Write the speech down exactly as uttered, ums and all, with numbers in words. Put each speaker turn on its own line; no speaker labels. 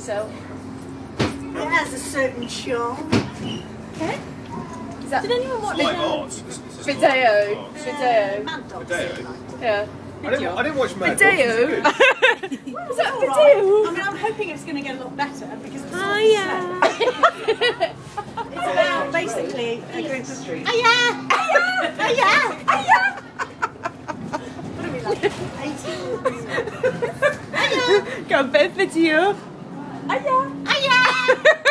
itself.
It has a certain charm.
Okay. Is that, did anyone watch
It's like
um,
art. It's- it's
Video?
art.
Video?
Mad Dog.
Video?
Yeah.
I didn't, I didn't watch Mad Dogs.
Video?
It's good.
Was that
All right.
video?
I mean, I'm hoping it's going to get a lot better because it's
Oh,
yeah. It's about basically a group of three. Hiya! Hiya! Hiya! Hiya! What are we like? eighteen? Hiya!
Got a bit of video.
Hiya! Hiya!